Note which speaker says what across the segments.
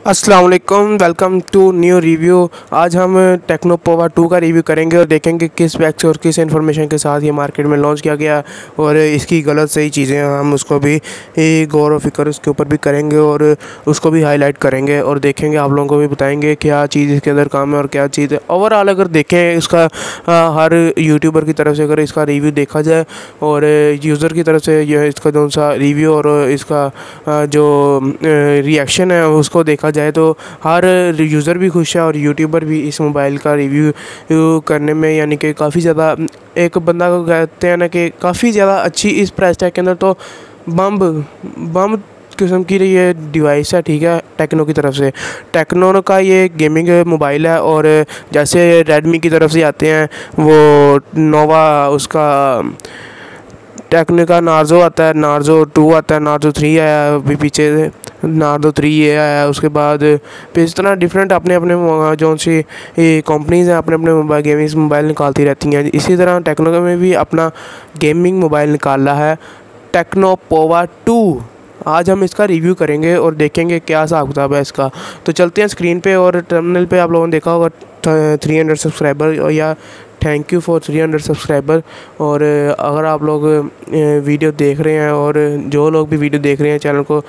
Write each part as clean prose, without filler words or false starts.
Speaker 1: अस्सलाम वालेकुम, welcome to new review. आज हम टेक्नो पोवा 2 का रिव्यू करेंगे और देखेंगे किस स्पेक्स और किस इन्फॉर्मेशन के साथ ये मार्केट में लॉन्च किया गया और इसकी गलत सही चीज़ें हम उसको भी गौर व फिक्र उसके ऊपर भी करेंगे और उसको भी हाईलाइट करेंगे और देखेंगे, आप लोगों को भी बताएंगे क्या चीज़ इसके अंदर काम है और क्या चीज़ है। ओवरऑल अगर देखें इसका हर यूट्यूबर की तरफ से अगर इसका रिव्यू देखा जाए और यूज़र की तरफ से यह इसका जो सा रिव्यू और इसका जो रिएक्शन है उसको देखा जाए तो हर यूज़र भी खुश है और यूट्यूबर भी इस मोबाइल का रिव्यू करने में, यानी कि काफ़ी ज़्यादा, एक बंदा को कहते हैं ना कि काफ़ी ज़्यादा अच्छी इस प्राइस टैग के अंदर तो बम किस्म की ये डिवाइस है। ठीक है, टेक्नो की तरफ से, टेक्नो का ये गेमिंग मोबाइल है और जैसे रेडमी की तरफ से आते हैं वो नोवा, उसका टेक्नो का नार्जो आता है, नार्जो 2 आता है, नार्जो 3 आया अभी पीछे, नार्जो 3 ये आया। उसके बाद फिर इस तरह डिफरेंट अपने अपने जो सी कंपनीज़ हैं अपने अपने मोबाइल गेमिंग मोबाइल निकालती रहती हैं। इसी तरह टेक्नो में भी अपना गेमिंग मोबाइल निकाला है, टेक्नो पोवा 2। आज हम इसका रिव्यू करेंगे और देखेंगे क्या हिसाब किताब है इसका। तो चलते हैं स्क्रीन पे और टर्मिनल पे आप लोगों ने देखा होगा 300 सब्सक्राइबर या थैंक यू फॉर 300 सब्सक्राइबर। और अगर आप लोग वीडियो देख रहे हैं और जो लोग भी वीडियो देख रहे हैं चैनल को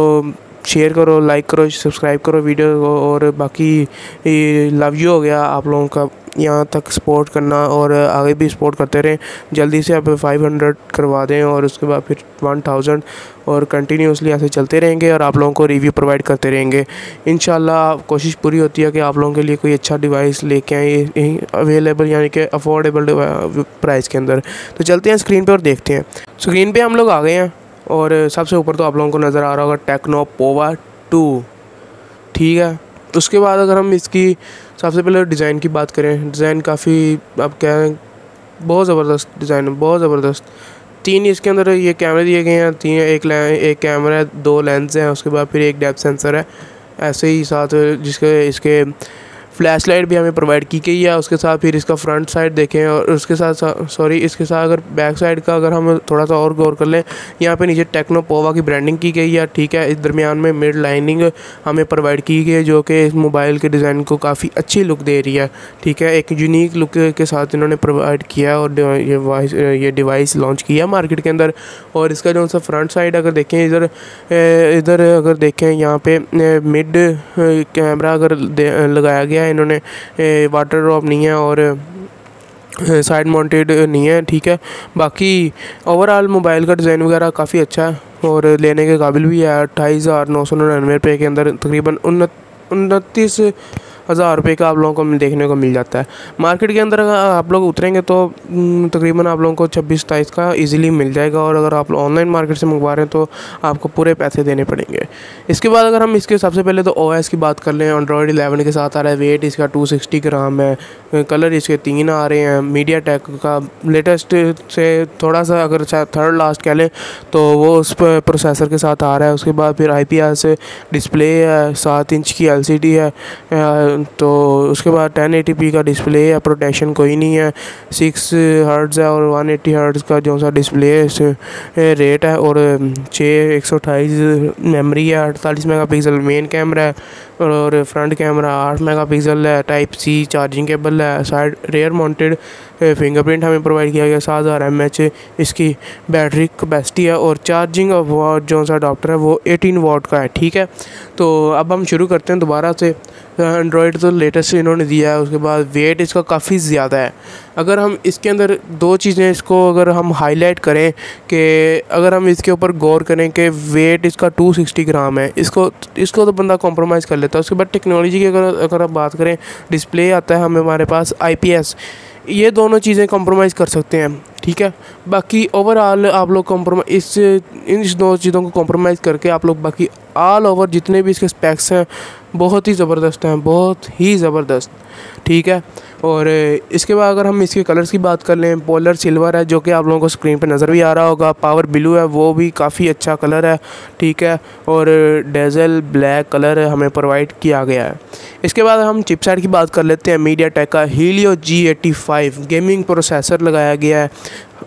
Speaker 1: शेयर करो, लाइक करो, सब्सक्राइब करो वीडियो को। और बाकी लव यू हो गया आप लोगों का यहाँ तक सपोर्ट करना और आगे भी सपोर्ट करते रहें। जल्दी से आप 500 करवा दें और उसके बाद फिर 1000 और कंटिन्यूसली ऐसे चलते रहेंगे और आप लोगों को रिव्यू प्रोवाइड करते रहेंगे। इंशाल्लाह कोशिश पूरी होती है कि आप लोगों के लिए कोई अच्छा डिवाइस लेके आए अवेलेबल, यानी कि अफोर्डेबल प्राइस के अंदर। तो चलते हैं स्क्रीन पे और देखते हैं। स्क्रीन पे हम लोग आ गए हैं और सबसे ऊपर तो आप लोगों को नज़र आ रहा होगा टेक्नो पोवा 2। ठीक है, उसके बाद अगर हम इसकी सबसे पहले डिज़ाइन की बात करें, डिज़ाइन काफ़ी, अब क्या है, बहुत ज़बरदस्त डिज़ाइन है, बहुत ज़बरदस्त। 3 इसके अंदर ये कैमरे दिए गए हैं, 3, एक कैमरा है, 2 लेंस हैं, उसके बाद फिर एक डेप्थ सेंसर है ऐसे ही साथ, जिसके इसके फ्लैश लाइट भी हमें प्रोवाइड की गई है। उसके साथ फिर इसका फ्रंट साइड देखें और उसके साथ इसके साथ अगर बैक साइड का अगर हम थोड़ा सा और गौर कर लें, यहाँ पे नीचे टेक्नो पोवा की ब्रांडिंग की गई है। ठीक है, इस दरमियान में मिड लाइनिंग हमें प्रोवाइड की गई है जो कि इस मोबाइल के डिज़ाइन को काफ़ी अच्छी लुक दे रही है। ठीक है, एक यूनिक लुक के साथ इन्होंने प्रोवाइड किया और ये डिवाइस लॉन्च किया मार्केट के अंदर। और इसका जो सा फ्रंट साइड अगर देखें, इधर अगर देखें यहाँ पे मिड कैमरा अगर लगाया गया है इन्होंने, वाटर ड्रॉप नहीं है और साइड माउंटेड नहीं है। ठीक है, बाकी ओवरऑल मोबाइल का डिज़ाइन वगैरह काफ़ी अच्छा है और लेने के काबिल भी है। 28,999 रुपये के अंदर तकरीबन 29,000 रुपये का आप लोगों को देखने को मिल जाता है। मार्केट के अंदर अगर आप लोग उतरेंगे तो तकरीबन आप लोगों को 26-27 का इजीली मिल जाएगा और अगर आप ऑनलाइन मार्केट से मंगवा रहे हैं तो आपको पूरे पैसे देने पड़ेंगे। इसके बाद अगर हम इसके सबसे पहले तो ओएस की बात कर लें, एंड्रॉयड 11 के साथ आ रहा है। वेट इसका 260 ग्राम है, कलर इसके 3 आ रहे हैं। मीडिया टेक का लेटेस्ट से थोड़ा सा अगर थर्ड लास्ट कह लें तो वो उस प्रोसेसर के साथ आ रहा है। उसके बाद फिर IPS डिस्प्ले है, 7 इंच की LCD है, तो उसके बाद 1080p का डिस्प्ले है, प्रोटेक्शन कोई नहीं है, 6 हर्ट्ज़ है और 180 हर्ट्ज़ का जो सा डिस्प्ले है रेट है और 128 मेमोरी है। 48 मेगापिक्सल मेन कैमरा है और फ्रंट कैमरा 8 मेगापिक्सल है। टाइप C चार्जिंग केबल है, साइड रेयर माउंटेड फिंगरप्रिंट हमें प्रोवाइड किया गया। 7000 mAh इसकी बैटरी कैपेसिटी है और चार्जिंग वाट जो सा अडाप्टर है वो 18 वाट का है। ठीक है, तो अब हम शुरू करते हैं दोबारा से। एंड्रॉयड तो लेटेस्ट इन्होंने दिया है। उसके बाद वेट इसका काफ़ी ज़्यादा है। अगर हम इसके अंदर 2 चीज़ें इसको अगर हम हाईलाइट करें कि अगर हम इसके ऊपर गौर करें कि वेट इसका 260 ग्राम है, इसको तो बंदा कॉम्प्रोमाइज़ कर लेता है। उसके बाद टेक्नोलॉजी की अगर आप बात करें, डिस्प्ले आता है हमारे पास IPS, ये दोनों चीज़ें कॉम्प्रोमाइज़ कर सकते हैं। ठीक है, बाकी ओवरऑल आप लोग इन 2 चीज़ों को कॉम्प्रोमाइज़ करके आप लोग बाकी ऑल ओवर जितने भी इसके स्पेक्स हैं बहुत ही ज़बरदस्त हैं, बहुत ही ज़बरदस्त। ठीक है, और इसके बाद अगर हम इसके कलर्स की बात कर लें, पोलर सिल्वर है जो कि आप लोगों को स्क्रीन पे नज़र भी आ रहा होगा, पावर ब्लू है वो भी काफ़ी अच्छा कलर है। ठीक है, और डेजल ब्लैक कलर हमें प्रोवाइड किया गया है। इसके बाद हम चिपसेट की बात कर लेते हैं। मीडिया टेक का हीलियो G85 गेमिंग प्रोसेसर लगाया गया है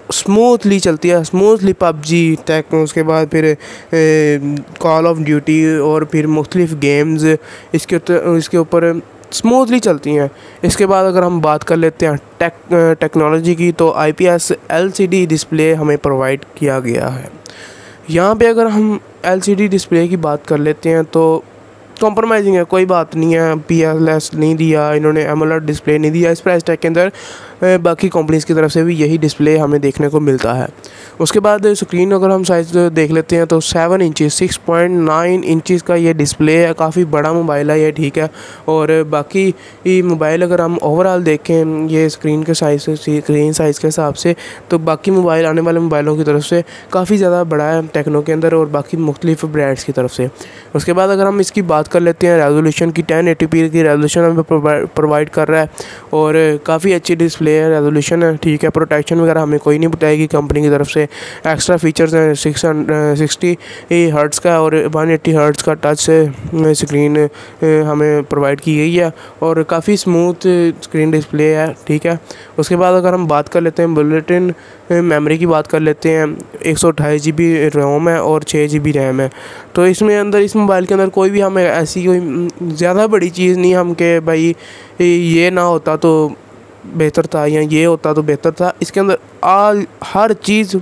Speaker 1: स्मूथली चलती है, स्मूथली पबजी टेक, उसके बाद फिर कॉल ऑफ ड्यूटी और फिर मुख्तलिफ़ गेम्स इसके ऊपर स्मूथली चलती हैं। इसके बाद अगर हम बात कर लेते हैं टेक्नोलॉजी की, तो IPS LCD डिस्प्ले हमें प्रोवाइड किया गया है। यहाँ पे अगर हम LCD डिस्प्ले की बात कर लेते हैं तो कॉम्प्रोमाइजिंग है, कोई बात नहीं है। PLS नहीं दिया इन्होंने, AMOLED डिस्प्ले नहीं दिया। इस प्राइस टैग के अंदर बाकी कंपनीज़ की तरफ से भी यही डिस्प्ले हमें देखने को मिलता है। उसके बाद स्क्रीन अगर हम साइज़ देख लेते हैं तो 7 इंचज़ 6.9 इंचज़ का ये डिस्प्ले है, काफ़ी बड़ा मोबाइल है ये, ठीक है। और बाकी ये मोबाइल अगर हम ओवरऑल देखें ये स्क्रीन के साइज़ के हिसाब से, तो बाकी मोबाइल आने वाले मोबाइलों की तरफ से काफ़ी ज़्यादा बड़ा है टेक्नो के अंदर और बाकी मुख्तलिफ ब्रांड्स की तरफ से। उसके बाद अगर हम इसकी बात कर लेते हैं रेजोल्यूशन की, 1080p की रेजोल्यूशन हमें प्रोवाइड कर रहा है और काफ़ी अच्छी डिस्प्ले है, रेजोल्यूशन है, ठीक है। प्रोटेक्शन वगैरह हमें कोई नहीं बताएगी कंपनी की तरफ से। एक्स्ट्रा फीचर्स हैं 660 हर्ट्ज़ का और 180 हर्ट्ज़ का टच स्क्रीन हमें प्रोवाइड की गई है और काफ़ी स्मूथ स्क्रीन डिस्प्ले है, ठीक है। उसके बाद अगर हम बात कर लेते हैं बुलेटिन मेमोरी की बात कर लेते हैं, 128 GB रोम है और 6 GB रैम है। तो इसमें अंदर इस मोबाइल के अंदर कोई भी हमें ऐसी कोई ज़्यादा बड़ी चीज़ नहीं हम के भाई ये ना होता तो बेहतर था या ये होता तो बेहतर था। इसके अंदर हर चीज़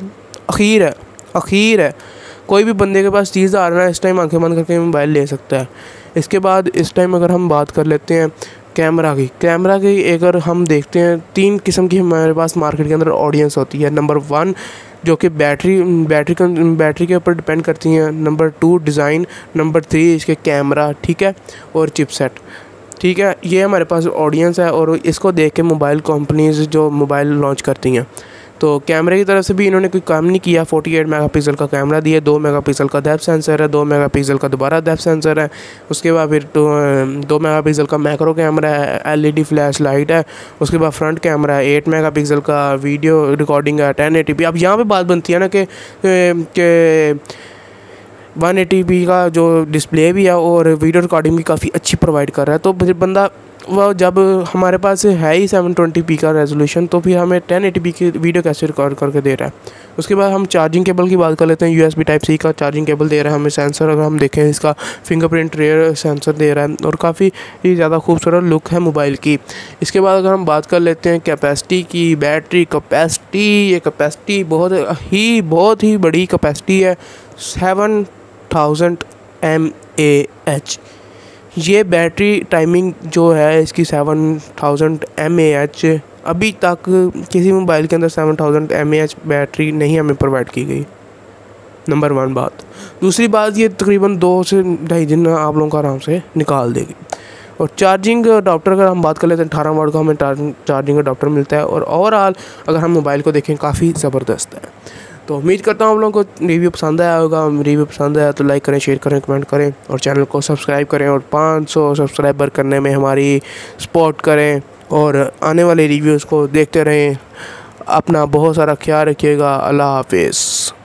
Speaker 1: अखीर है। कोई भी बंदे के पास चीज़ आ रहा है इस टाइम आंखें बंद करके मोबाइल ले सकता है। इसके बाद इस टाइम अगर हम बात कर लेते हैं कैमरा की अगर हम देखते हैं 3 किस्म की हमारे पास मार्केट के अंदर ऑडियंस होती है। नंबर 1 जो कि बैटरी के ऊपर डिपेंड करती हैं, नंबर 2 डिज़ाइन, नंबर 3 इसके कैमरा, ठीक है, और चिपसेट, ठीक है। ये हमारे पास ऑडियंस है और इसको देख के मोबाइल कंपनीज़ जो मोबाइल लॉन्च करती हैं। तो कैमरे की तरफ से भी इन्होंने कोई काम नहीं किया। 48 मेगापिक्सल का कैमरा दिया, 2 मेगापिक्सल का डेप्थ सेंसर है, 2 मेगापिक्सल का दोबारा डेप्थ सेंसर है। उसके बाद फिर 2 मेगापिक्सल का मैक्रो कैमरा है, LED फ्लैश लाइट है। उसके बाद फ्रंट कैमरा है, 8 मेगापिक्सल का वीडियो रिकॉर्डिंग है, 1080p। अब यहाँ पे बात बनती है ना कि 180p का जो डिस्प्ले भी है और वीडियो रिकॉर्डिंग भी काफ़ी अच्छी प्रोवाइड कर रहा है। तो फिर बंदा वह जब हमारे पास है ही 720p का रेजोल्यूशन, तो फिर हमें 1080p की वीडियो कैसे रिकॉर्ड करके दे रहा है। उसके बाद हम चार्जिंग केबल की बात कर लेते हैं। USB Type-C का चार्जिंग केबल दे रहा है हमें। सेंसर अगर हम देखें इसका फिंगरप्रिंट रेयर सेंसर दे रहा है और काफ़ी ज़्यादा खूबसूरत लुक है मोबाइल की। इसके बाद अगर हम बात कर लेते हैं कैपेसिटी की, बैटरी कैपेसिटी, ये कैपेसिटी बहुत ही बड़ी कैपेसिटी है, 7000 mAh। ये बैटरी टाइमिंग जो है इसकी 7000 mAh, अभी तक किसी मोबाइल के अंदर 7000 mAh बैटरी नहीं हमें प्रोवाइड की गई। नंबर 1 बात। दूसरी बात, ये तकरीबन 2 से ढाई दिन आप लोगों को आराम से निकाल देगी। और चार्जिंग अडाप्टर अगर हम बात कर लेते हैं 18 वाट का हमें चार्जिंग अडाप्टर मिलता है और ओवरऑल अगर हम मोबाइल को देखें काफ़ी ज़बरदस्त है। तो उम्मीद करता हूँ आप लोगों को रिव्यू पसंद आया होगा। रिव्यू पसंद आया तो लाइक करें, शेयर करें, कमेंट करें और चैनल को सब्सक्राइब करें और 500 सब्सक्राइबर करने में हमारी सपोर्ट करें और आने वाले रिव्यूज़ को देखते रहें। अपना बहुत सारा ख्याल रखिएगा। अल्लाह हाफिज़।